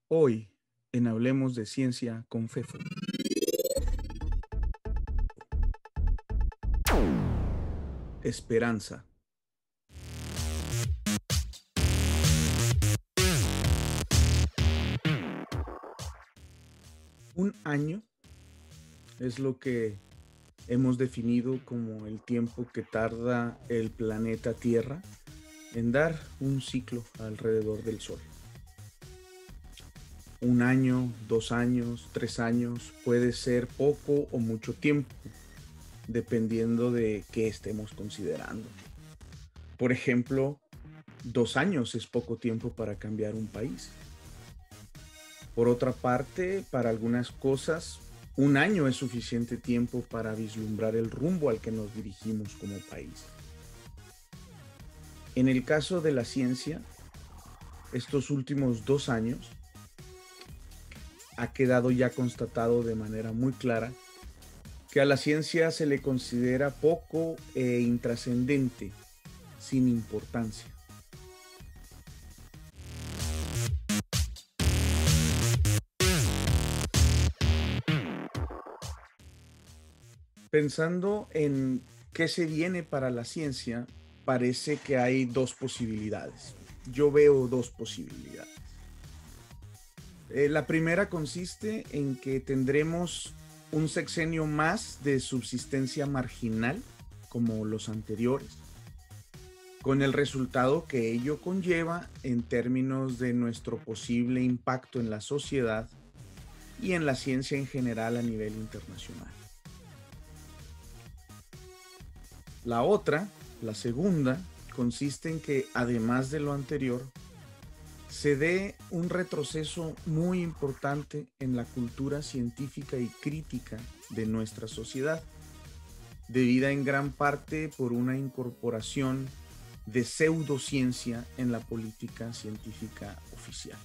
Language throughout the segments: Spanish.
Hoy, en Hablemos de Ciencia con Fefo. Esperanza. Un año es lo que hemos definido como el tiempo que tarda el planeta Tierra en dar un ciclo alrededor del Sol. Un año, 2 años, 3 años, puede ser poco o mucho tiempo, dependiendo de qué estemos considerando. Por ejemplo, 2 años es poco tiempo para cambiar un país. Por otra parte, para algunas cosas, un año es suficiente tiempo para vislumbrar el rumbo al que nos dirigimos como país. En el caso de la ciencia, estos últimos 2 años ha quedado ya constatado de manera muy clara que a la ciencia se le considera poco e intrascendente, sin importancia. Pensando en qué se viene para la ciencia, parece que hay dos posibilidades. Yo veo dos posibilidades. La primera consiste en que tendremos un sexenio más de subsistencia marginal, como los anteriores, con el resultado que ello conlleva en términos de nuestro posible impacto en la sociedad y en la ciencia en general a nivel internacional. La otra, la segunda, consiste en que, además de lo anterior, se dé un retroceso muy importante en la cultura científica y crítica de nuestra sociedad, debida en gran parte por una incorporación de pseudociencia en la política científica oficial.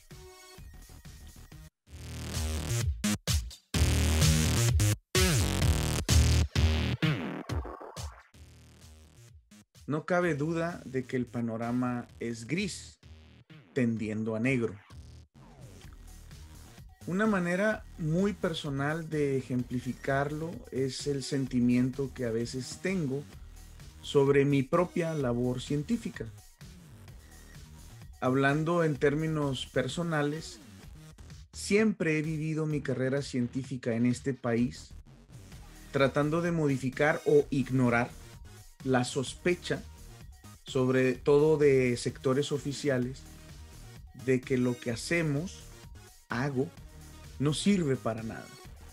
No cabe duda de que el panorama es gris, tendiendo a negro. Una manera muy personal de ejemplificarlo es el sentimiento que a veces tengo sobre mi propia labor científica. Hablando en términos personales, siempre he vivido mi carrera científica en este país tratando de modificar o ignorar la sospecha, sobre todo de sectores oficiales, de que lo que hago, no sirve para nada.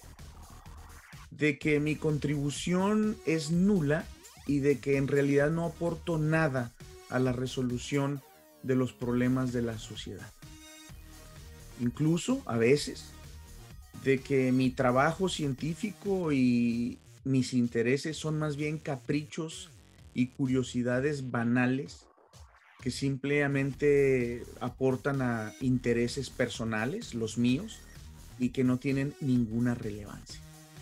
De que mi contribución es nula y de que en realidad no aporto nada a la resolución de los problemas de la sociedad. Incluso, a veces, de que mi trabajo científico y mis intereses son más bien caprichos y curiosidades banales que simplemente aportan a intereses personales, los míos, y que no tienen ninguna relevancia.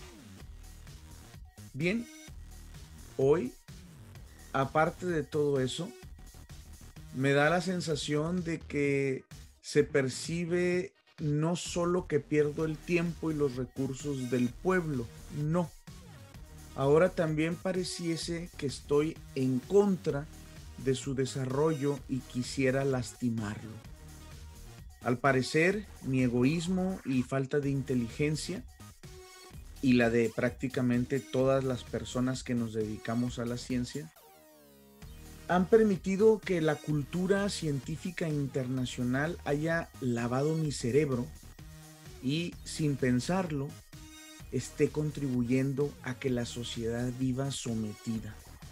Bien, hoy, aparte de todo eso, me da la sensación de que se percibe no solo que pierdo el tiempo y los recursos del pueblo, no. Ahora también pareciese que estoy en contra de su desarrollo y quisiera lastimarlo. Al parecer, mi egoísmo y falta de inteligencia, y la de prácticamente todas las personas que nos dedicamos a la ciencia, han permitido que la cultura científica internacional haya lavado mi cerebro y, sin pensarlo, esté contribuyendo a que la sociedad viva sometida.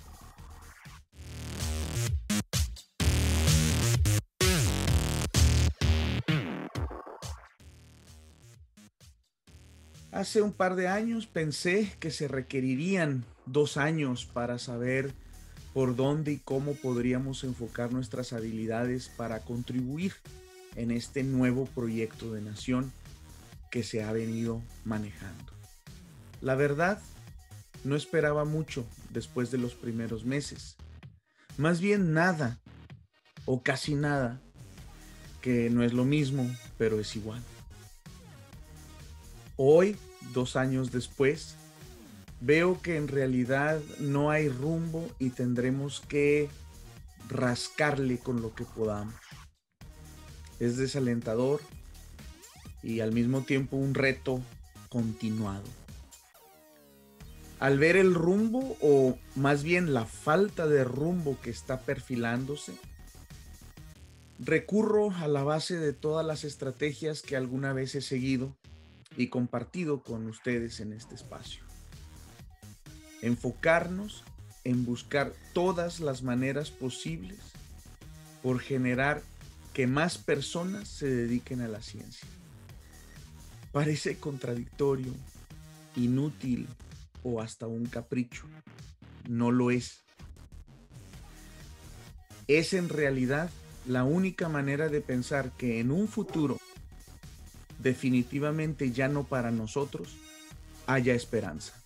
Hace un par de años pensé que se requerirían 2 años para saber por dónde y cómo podríamos enfocar nuestras habilidades para contribuir en este nuevo proyecto de nación que se ha venido manejando. La verdad, no esperaba mucho después de los primeros meses. Más bien nada, o casi nada, que no es lo mismo, pero es igual. Hoy, 2 años después, veo que en realidad no hay rumbo y tendremos que rascarle con lo que podamos. Es desalentador y al mismo tiempo un reto continuado. Al ver el rumbo, o más bien la falta de rumbo que está perfilándose, recurro a la base de todas las estrategias que alguna vez he seguido y compartido con ustedes en este espacio. Enfocarnos en buscar todas las maneras posibles por generar que más personas se dediquen a la ciencia. Parece contradictorio, inútil o hasta un capricho. No lo es. Es en realidad la única manera de pensar que en un futuro, definitivamente ya no para nosotros, haya esperanza.